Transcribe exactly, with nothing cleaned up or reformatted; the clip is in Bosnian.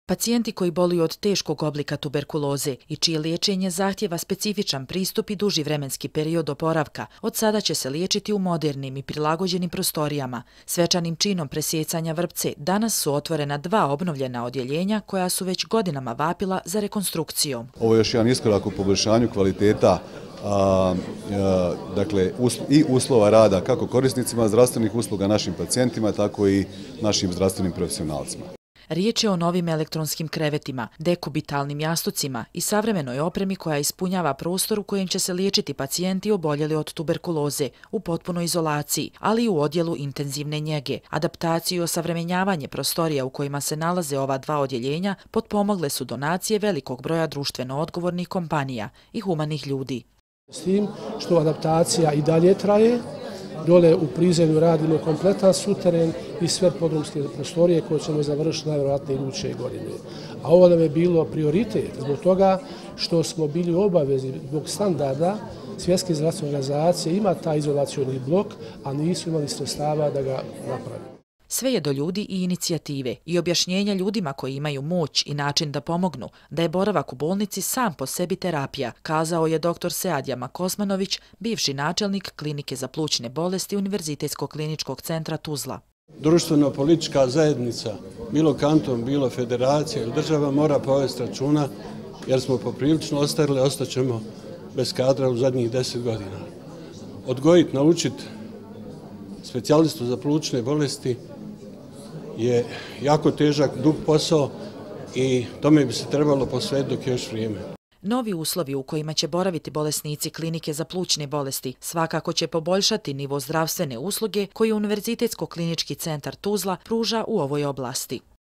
Pacijenti koji boluju od teškog oblika tuberkuloze i čije liječenje zahtjeva specifičan pristup i duži vremenski period oporavka, od sada će se liječiti u modernim i prilagođenim prostorijama. Svečanim činom presjecanja vrpce danas su otvorena dva obnovljena odjeljenja koja su već godinama vapila za rekonstrukcijom. Ovo je još jedan iskorak u poboljšanju kvaliteta A, a, dakle, usl i uslova rada kako korisnicima zdravstvenih usluga, našim pacijentima, tako i našim zdravstvenim profesionalcima. Riječ je o novim elektronskim krevetima, dekubitalnim jastucima i savremenoj opremi koja ispunjava prostor u kojem će se liječiti pacijenti oboljeli od tuberkuloze u potpunoj izolaciji, ali i u odjelu intenzivne njege. Adaptaciju i osavremenjavanje prostorija u kojima se nalaze ova dva odjeljenja potpomogle su donacije velikog broja društveno odgovornih kompanija i humanih ljudi. S tim što adaptacija i dalje traje, dole u prizemlju radimo kompletan suteren i sve podrumske prostorije koje ćemo završiti najvjerojatnije iduće godine. A ovo nam je bilo prioritet zbog toga što smo bili obavezni zbog standarda Svjetske zdravstvene organizacije ima taj izolacioni blok, a nisu imali sredstava da ga napravi. Sve je do ljudi i inicijative i objašnjenja ljudima koji imaju moć i način da pomognu da je boravak u bolnici sam po sebi terapija, kazao je doktor Seadja Makosmanović, bivši načelnik Klinike za plućne bolesti Univerzitetskog kliničkog centra Tuzla. Društveno-politička zajednica, bilo kanton, bilo federacija ili država mora povesti računa jer smo poprilično ostarili, ostaćemo bez kadra u zadnjih deset godina. Odgojiti, naučiti specijalistu za plućne bolesti je jako težak, dug posao i tome bi se trebalo posvetiti dok je još vrijeme. Novi uslovi u kojima će boraviti bolesnici Klinike za plućne bolesti svakako će poboljšati nivo zdravstvene usluge koju Univerzitetsko klinički centar Tuzla pruža u ovoj oblasti.